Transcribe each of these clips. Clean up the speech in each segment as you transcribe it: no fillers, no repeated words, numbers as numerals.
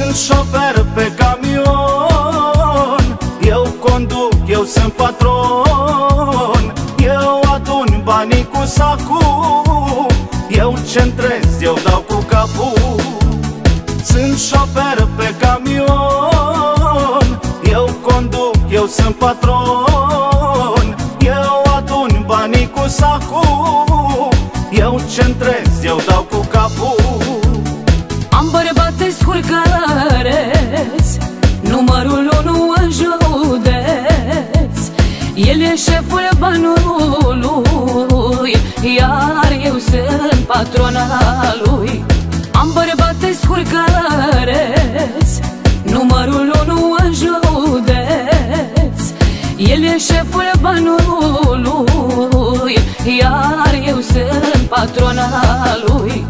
Sunt șofer pe camion, eu conduc, eu sunt patron. Eu adun banii cu sacul, eu centrez, eu dau cu capul. Sunt șofer pe camion, eu conduc, eu sunt patron. Eu adun banii cu sacul, eu centrez, eu dau cu capul. Am bărbate scurcăreț, numărul 1 în județ. El e șeful banului, iar eu sunt patrona lui. Am bărbate scurcăreț, numărul 1 în județ. El e șeful banului, iar eu sunt patrona lui.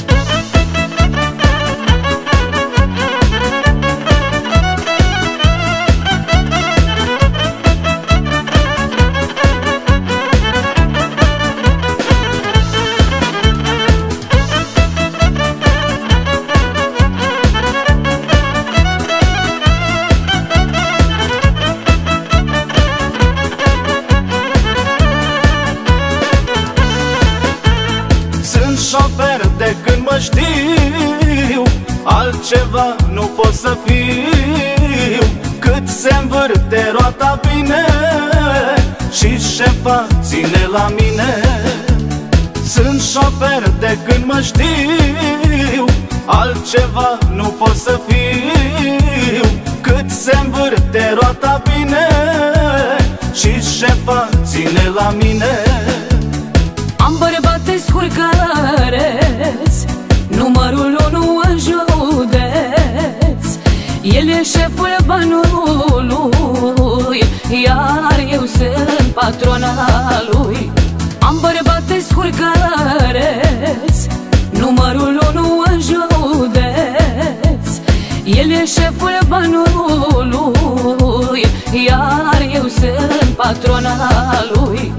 Șofer de când mă știu, altceva nu pot să fiu. Cât se învârte roata bine și șefa ține la mine. Sunt șofer de când mă știu, altceva nu pot să fiu. Cât se învârte roata bine și șefa ține la mine. Am bărbate scurcăreț, numărul 1 în județ. El e șeful banului, iar eu sunt patrona lui. Am bărbate scurcăreț, numărul 1 în județ. El e șeful banului, iar eu sunt patrona lui.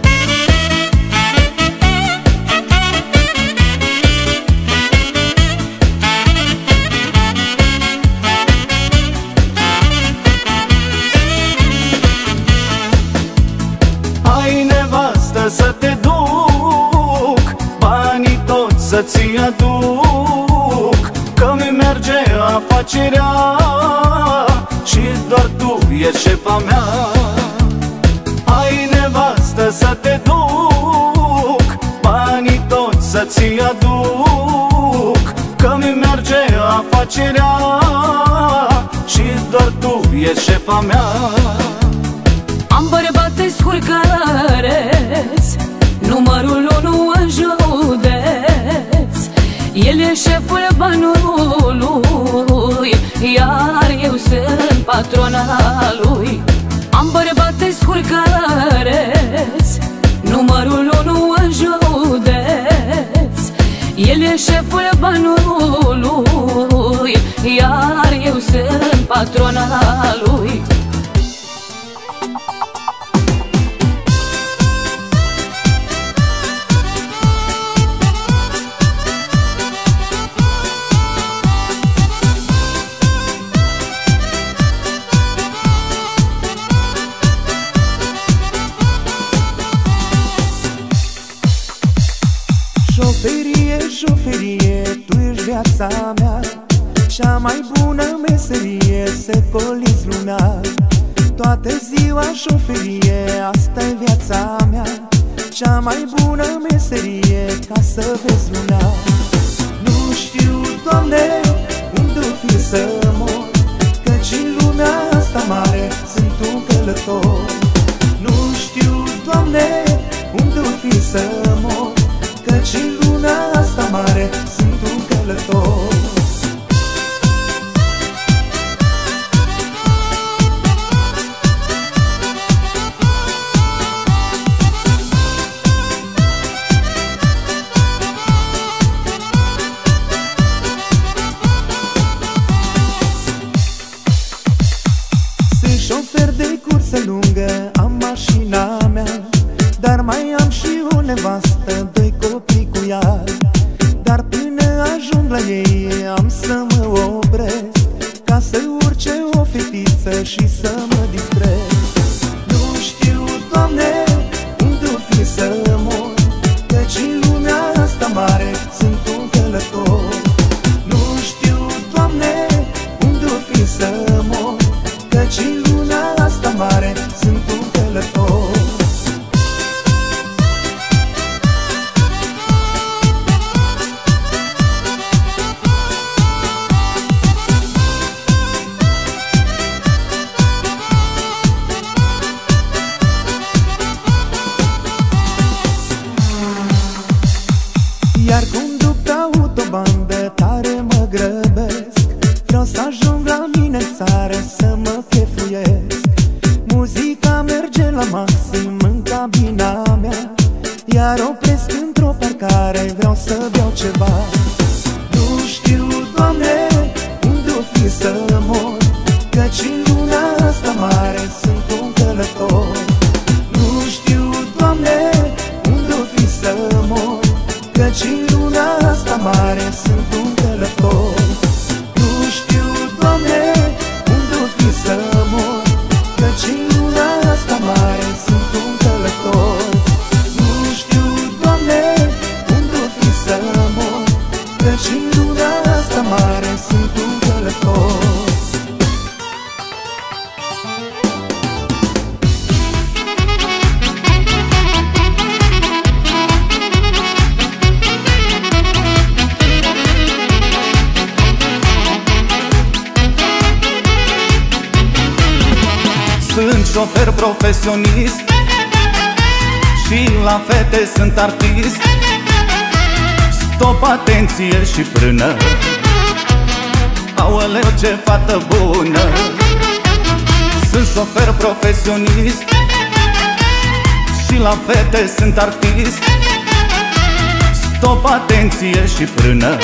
Să te duc, banii toți să-ți aduc, că-mi merge afacerea și doar tu ești șefa mea. Hai nevastă să te duc, banii toți să-ți aduc, că-mi merge afacerea și doar tu ești șefa mea. Am bărbate scurcăreț, numărul 1 în județ. El e șeful banului, iar eu sunt patrona lui. Am bărbate scurcăreț, numărul 1 în județ. El e șeful banului, iar eu sunt patrona lui. Șoferie, șoferie, tu ești viața mea. Cea mai bună meserie, secolist lunar. Toată ziua șoferie, asta-i viața mea. Cea mai bună meserie, ca să vezi luna. Nu știu, Doamne, unde-o fi să mor, căci în lumea asta mare sunt un călător. Nu știu, Doamne, unde-o fi să mor, căci în lumea asta mare sunt un călător. Sunt șofer de cursă lungă, liniște și să mă distrez. Nu știu, Doamne, unde-o fi să mor, căci în lumea asta mare sunt un călător. Nu știu, Doamne, unde-o fi să mor, căci în lumea asta mare sunt un călător. Iar conduc pe autoban, de tare mă grăbesc. Vreau să ajung la mine în țară, să mă chefuiesc. Muzica merge la maxim în cabina mea, iar opresc într-o parcare, vreau să beau ceva. Nu știu, Doamne, unde-o fi să mor, căci în lumea asta mare sunt un călător. Nu știu, Doamne, unde-o fi să mor, căci în lumea asta mare sunt un călător. Nu știu, Doamne, unde-o fi să mor, căci în lumea asta mare sunt un călător. Nu știu, Doamne, unde-o fi să mor, căci în lumea asta mare sunt un călător. Sunt șofer profesionist și la fete sunt artist. Stop, atenție și frână, aoleu, ce fată bună. Sunt șofer profesionist și la fete sunt artist. Stop, atenție și frână,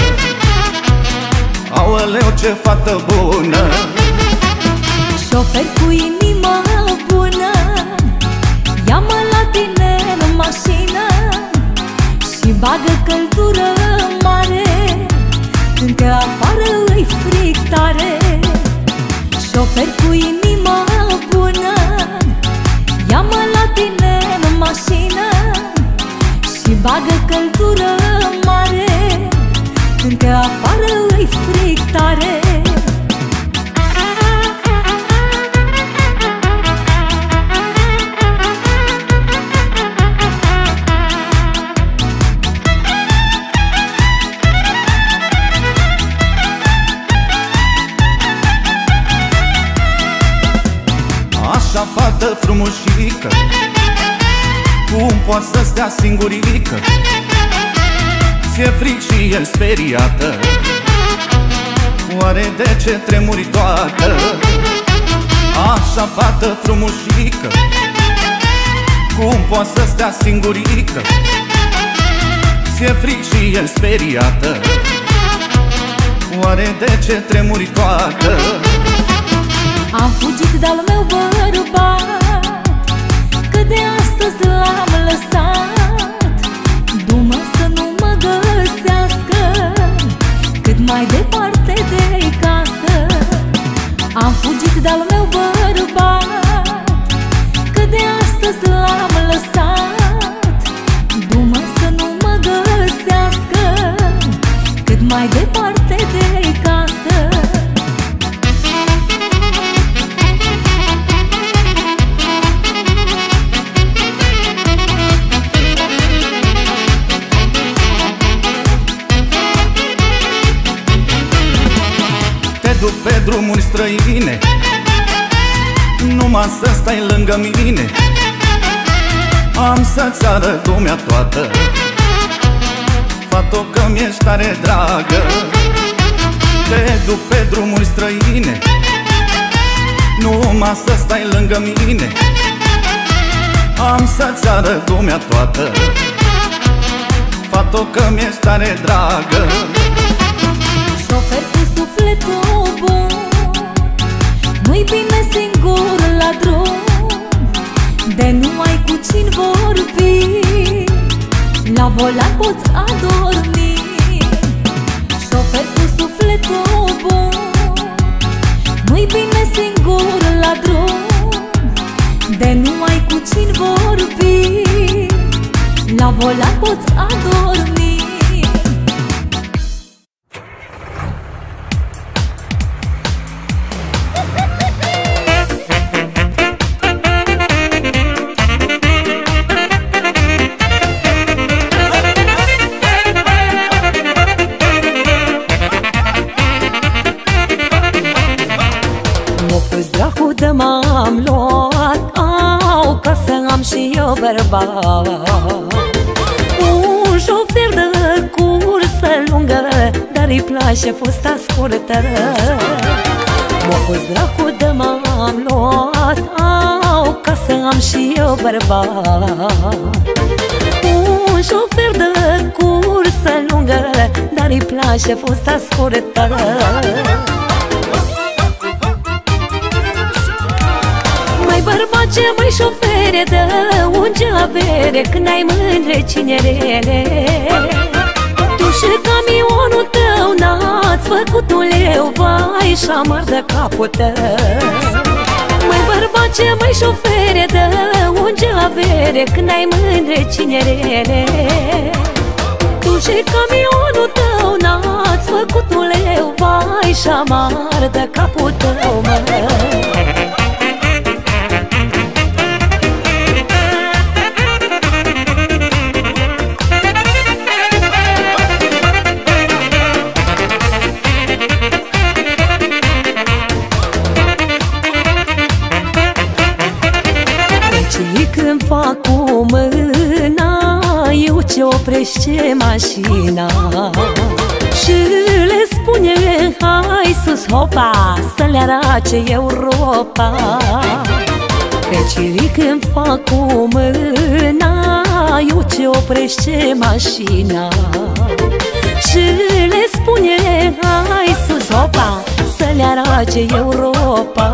aoleu, ce fată bună. Șofer cu inima bună, ia-mă la tine în mașină și bagă căldură mare, când te afară îi frig tare. Șofer cu inima bună, ia-mă la tine în mașină și bagă căldură mare, când te afară îi frig tare. Așa fată frumușică, cum poate să stea singurică? Ți-e fric și e speriată, oare de ce tremuri toată? Așa fată frumușică, cum poate să stea singurică? Ți-e fric și e speriată, oare de ce tremuri toată? Am fugit de-al meu bărbat, că de astăzi l-am lăsat. Du-mă să nu mă găsească cât mai departe de casă. Am fugit de-al meu bărbat, că de astăzi l-am lăsat. Du-mă să nu mă găsească cât mai departe de casă. Te duc pe drumuri străine, numai să stai lângă mine. Am să-ți arăt lumea toată, fată, că mi-ești tare dragă. Te duc pe drumuri străine, numai să stai lângă mine. Am să-ți arăt lumea toată, fată, că mi-ești tare dragă. Șofer cu sufletul bun, nu-i bine singur la drum, de nu ai cu cine vorbi, la volan poți adormi. Șofer cu sufletul bun, nu-i bine singur la volan poți adormi. Dracu de m-am luat, au, ca să am și eu bărbat. Un șofer de cursă lungă, dar-i place fusta scurtă. M-a pus dracu de m-am luat, au, ca să am și eu bărbat. Un șofer de cursă lungă, dar-i place fusta scurtă. Bărbace, măi șofere, dă unge avere când ai mândre cinerele. Tu și camionul tău n-ați făcut un leu, vai, și-amar de capul tău. Măi bărbace, măi șofere, dă unge avere când ai mândre cinerele. Tu și camionul tău n-ați făcut un leu, vai, și-amar de capul tău, măi. Când fac cu mâna, eu ce oprește mașina și le spune, hai sus, hopa, să le arace Europa. Căci când fac cu mâna, eu ce oprește mașina și le spune, hai sus, hopa, să le arace Europa.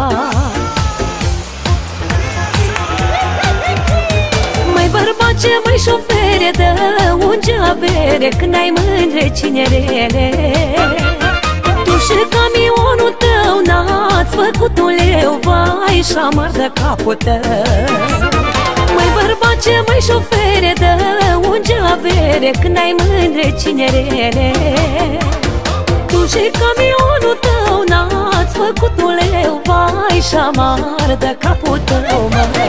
Bărbace, măi șofere, dă unge avere când ai mândre cinerele. Tu și camionul tău n-ați făcut un leu, vai, și-amar de capul tău. Măi bărbace, măi șofere, dă unge avere când ai mândre cinerele. Tu și camionul tău n-ați făcut un leu, vai, și-amar de capul tău, măi.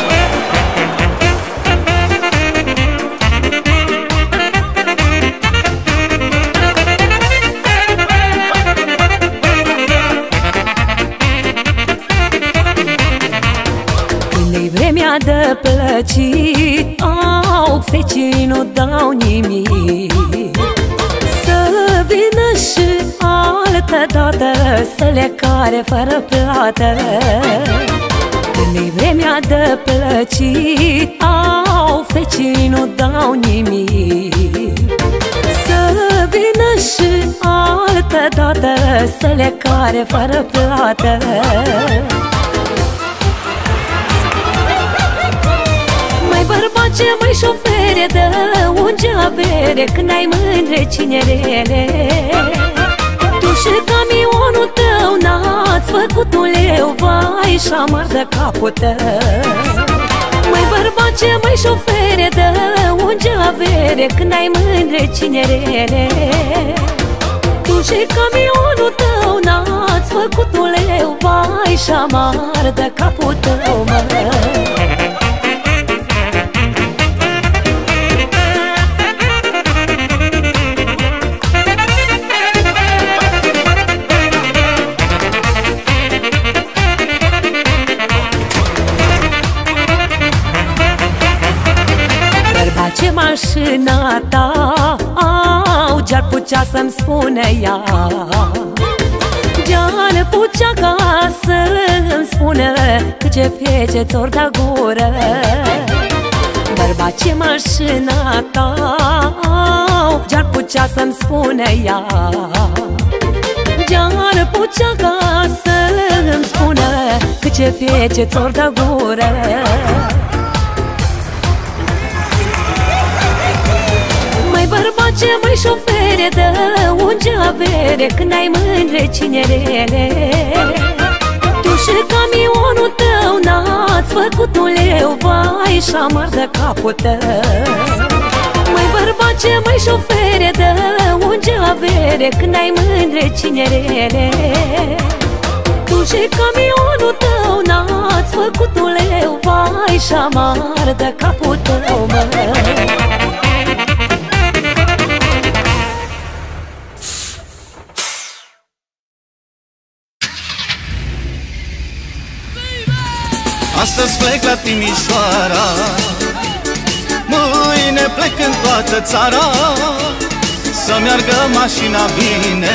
Vremea de plăcit, au, fecii nu dau nimic. Să vină și altă dată, să le care fără plată. Când-i vremea de plăcit, au, fecii nu dau nimic. Să vină și altă dată, să le care fără plată. Bărbace, măi șofere, dă unge avere când ai mândre cinerele. Tu și camionul tău n-ați făcut un leu, vai, și-amar de capul tău. Măi bărbace, măi șofere, dă unge avere când ai mândre cinerele. Tu și camionul tău n-ați făcut un leu, vai, și-amar de capul tău, măi. Ce mașina ta, au, ce-ar putea să-mi spune ea? Ce-ar putea ca să-mi spună ce fece ți-or da gură? Bărbat, ce mașina ta, au, ce-ar putea să-mi spune ea? Ce-ar putea ca să-mi spună ce fece ți-or da gură? Bărbace, măi șofere, dă unge avere când ai mândre cinerele. Tu și camionul tău n-ați făcut un leu, vai, și amar de capul tău. Măi bărbace, măi șofere, dă unge avere când ai mândre cinerele. Tu și camionul tău n-ați făcut un leu, vai, și amar de capul tău, măi. Astăzi plec la Timișoara, mâine plec în toată țara, să meargă mașina bine,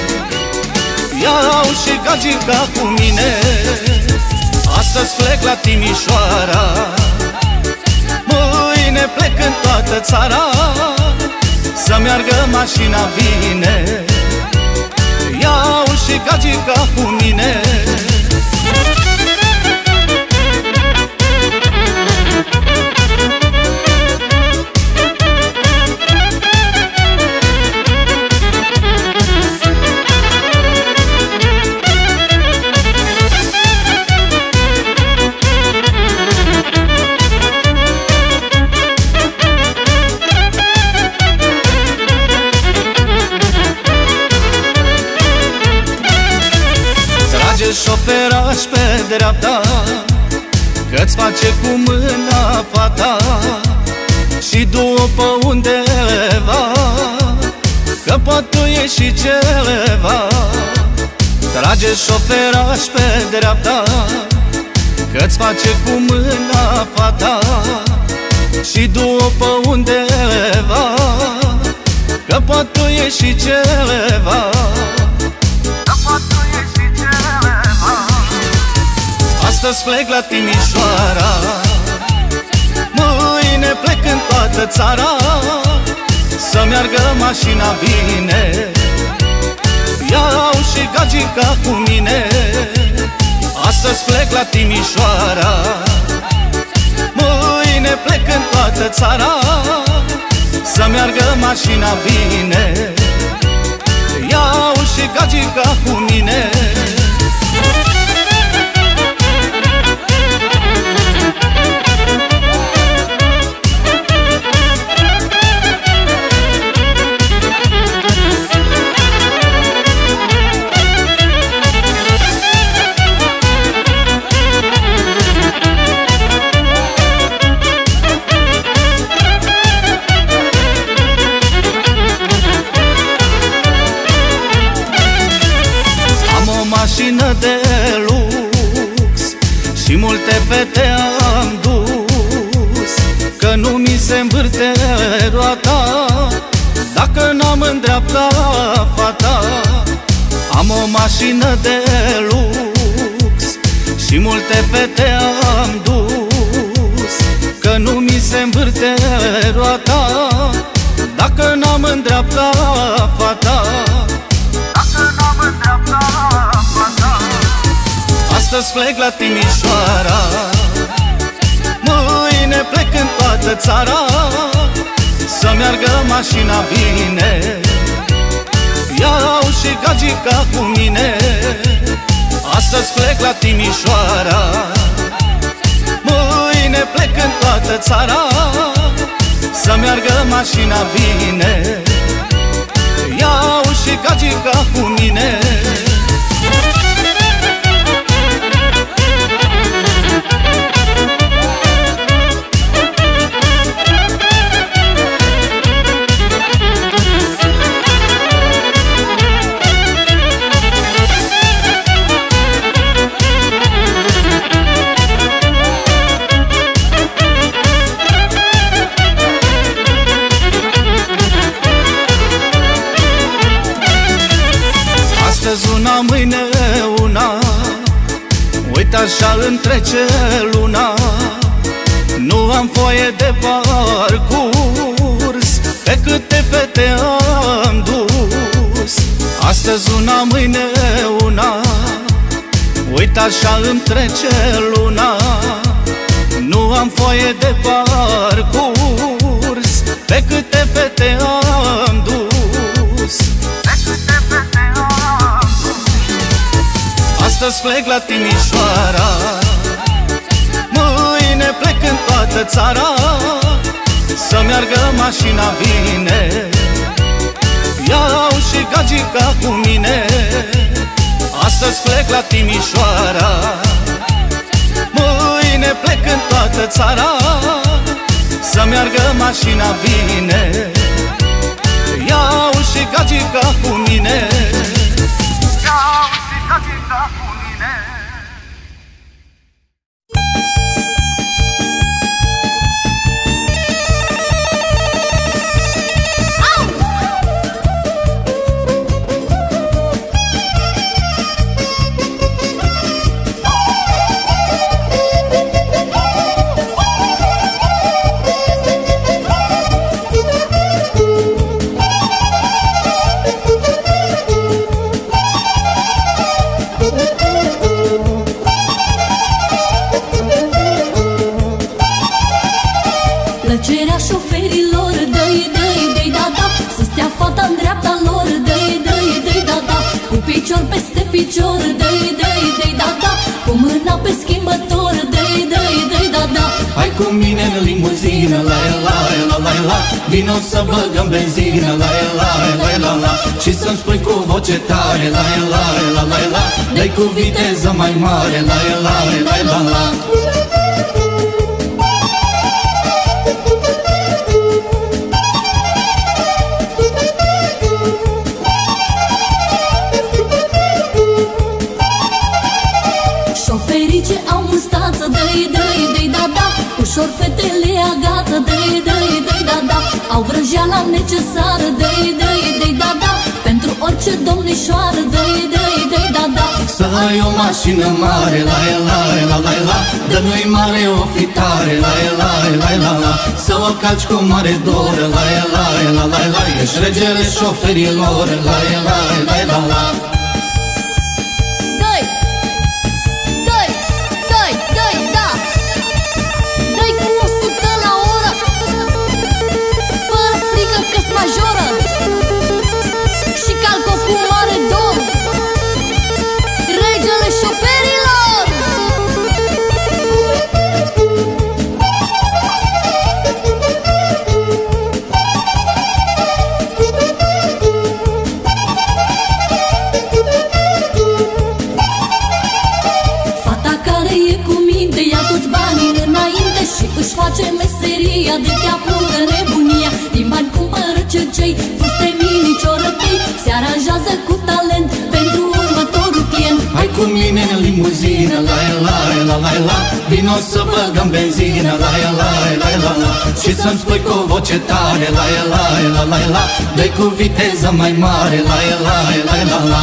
iau și gagica cu mine. Astăzi plec la Timișoara, mâine plec în toată țara, să meargă mașina bine, iau și gagica cu mine. Șoferaș pe dreapta, că-ți face cu mâna fata și du-o pe undeva, că poate ieși ceva. Trage șoferaș pe dreapta, că-ți face cu mâna fata și du-o pe undeva, că poate ieși ceva. Astăzi plec la Timișoara, mâine plec în toată țara, să meargă mașina bine, iau și gagica cu mine. Astăzi plec la Timișoara, mâine plec în toată țara, să meargă mașina bine, iau și gagica cu mine. Mașină de lux și multe fete am dus, că nu mi se învârte roata dacă n-am în dreapta fata. Am o mașină de lux și multe fete am dus, că nu mi se învârte roata dacă n-am în dreapta fata. Astăzi plec la Timișoara, mâine plec în toată țara, să meargă mașina bine, iau și gagica cu mine. Astăzi plec la Timișoara, mâine plec în toată țara, să meargă mașina bine, iau și gagica cu mine. Astăzi una, mâine una, uite așa îmi trece luna. Nu am foaie de parcurs, pe câte fete am dus. Astăzi una, mâine una, uite așa îmi trece luna. Nu am foaie de parcurs, pe câte fete am dus. Astăzi plec la Timișoara, toată țara, să meargă mașina bine. Iau și gagica cu mine, astăzi plec la Timișoara. Mâine plec în toată țara, să meargă mașina bine. Iau și gagica cu mine. Iau și gagica cu mine. Plăcerea șoferilor, dă-i, dă-i, dă-i, da, da, să stea fata în dreapta lor, dă-i, dă-i, dă-i, da, da, cu picior peste picior, dă-i, dă-i, dă-i, da, da, cu mâna pe schimbător, dă-i, dă-i, dă-i, da, da. Hai cu mine în limuzină, la la la la la, vino să băgăm benzină, la la la la la, și să-mi spui cu voce tare, la la la la la, dai cu viteză mai mare, la la la la la. Șoferii ce au mustață, dă-i, dă-i, dă-i, da, da, ușor fetele agață, dă-i, dă-i, dă-i, da, da, au vrăjeala necesară, dă-i, dă-i, dă-i, da, da, pentru orice domnișoară, dă-i, dă-i, dă-i, da, da. Să ai o mașină mare, la la la la la, dă-mi mare o fitare, la la la la la, să o calci cu mare doră, la la la la la, ești regele șoferilor, la la la la la. Majoră și calcă cu mare domn, regele șoferilor. Fata care e cu minte ia toți banii înainte și își face meseria, de te apucă nebunia. Din bani cumpără cercei, fuste mini, ciorătei, se aranjează cu talent pentru următorul client. Hai cu mine în limuzină, la la la la la, vino să băgăm benzină, la la la la la, și să-mi spui cu voce tare, la la la la la, dai cu viteză mai mare, la la la la la.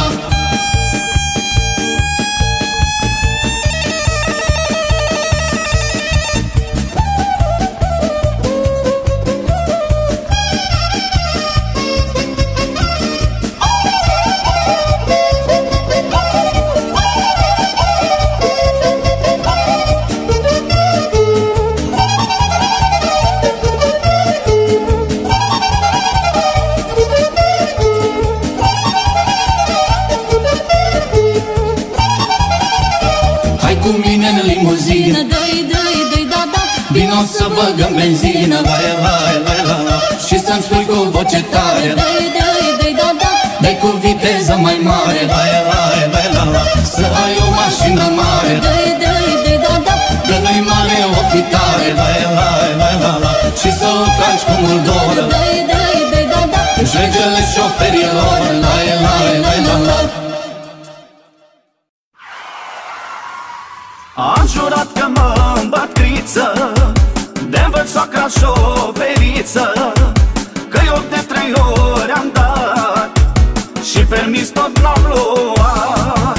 Cu mine în limuzină, dă-i, dă-i, dă-i, da, da, vino să băgăm benzină, la la la la la, și să-mi spui cu voce tare, dă-i, dă-i, dă-i, da, da, dai cu viteză mai mare, la la la la la, să ai o mașină mare, dă-i, dă-i, dă-i, da, da, dă-mi mare o fitare, la la la la la, și să o calci cu mult doră, dă-i, dă-i, dă-i, da, da, ești regele șoferilor, la la la la la. Am jurat că mă-mi criță, de învăț soacra șoferiță, că eu de 3 ori am dat și permis tot n-am luat.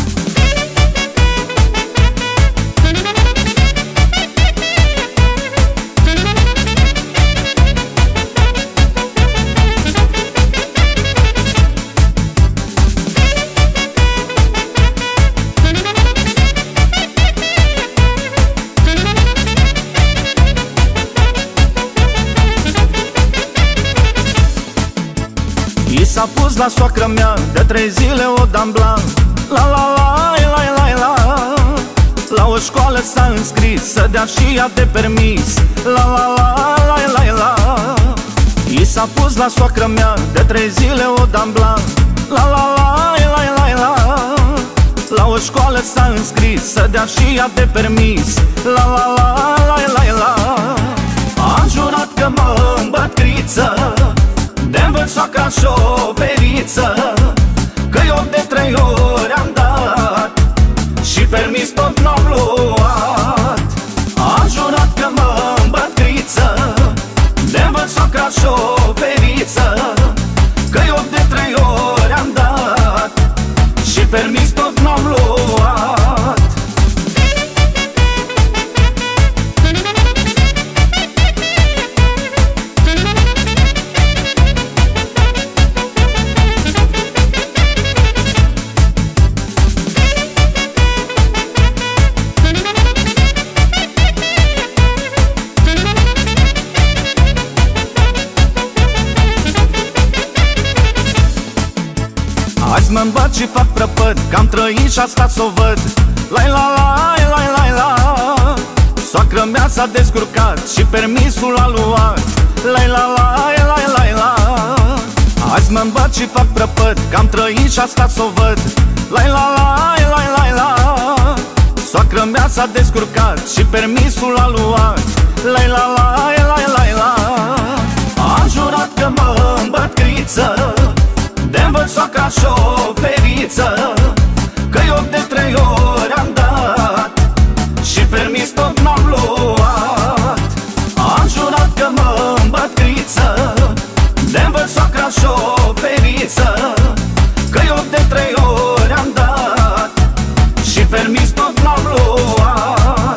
S-a pus la soacră mea de 3 zile o damblan, la la la la la la. La o școală s-a înscris să dea dea și ea de permis. La la la la la la. I s-a pus la soacră mea, de 3 zile o dambla. La la la la la la. La o școală s-a înscris, să dea și ea de permis. La la la la la la. A jurat că mă îmbătriță, de-mi văd soacra șoferiță, că eu de 3 ori am dat și permis tot n-am luat. A jurat că mă îmbătriță, de-mi văd soacra șoferiță, că eu de 3 ori am dat și permis tot n-am luat. Azi mă îmbat și fac prăpăd, că am trăit și asta s-o văd. La la la la la la. Soacră mea s-a descurcat și permisul a luat. La la la la la la. Azi mă îmbat și fac prăpăd, că am trăit și asta s-o văd. La la la la la la. Soacră mea s-a descurcat și permisul a luat. La la la la la la. A jurat că mă îmbătriță, de-mi văd soacra șoferiță, că eu de 3 ori am dat și permis tot n-am luat. A jurat că mă îmbătriță, de-mi văd soacra șoferiță, că eu de 3 ori am dat și permis tot n-am luat.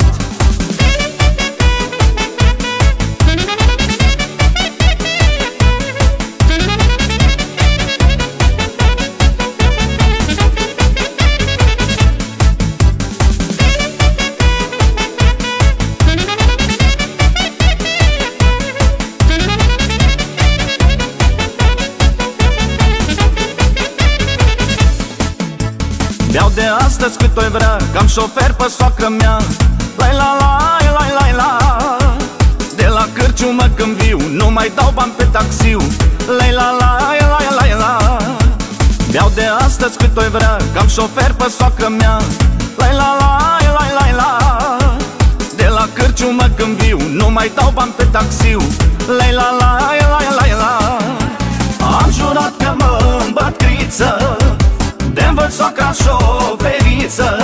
Beau de astăzi cât o-i vrea, că-am șofer pe soacră mea. La la la la la la. De la cârciumă când viu, nu mai dau bani pe taxiu. La la la la la la. Beau de astăzi cât o-i vrea, că-am șofer pe soacră mea. La la la la la la. De la cârciumă când viu, nu mai dau bani pe taxiu. La la la la la la. Am jurat că mă îmbătriță, de-mi văd soacra șoferiță,